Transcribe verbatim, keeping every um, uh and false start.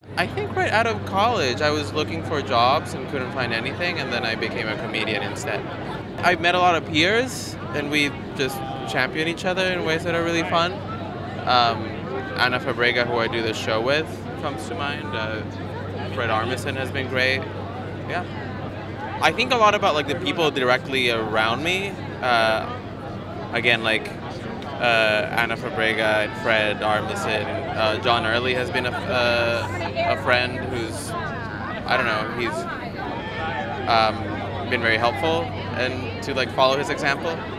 I think right out of college, I was looking for jobs and couldn't find anything, and then I became a comedian instead. I've met a lot of peers, and we just champion each other in ways that are really fun. Um, Anna Fabrega, who I do the show with, comes to mind. Uh, Fred Armisen has been great. Yeah. I think a lot about like the people directly around me. Uh, again, like uh, Anna Fabrega and Fred Armisen. Uh, John Early has been a, uh, a friend who's, I don't know, he's um, been very helpful and to like follow his example.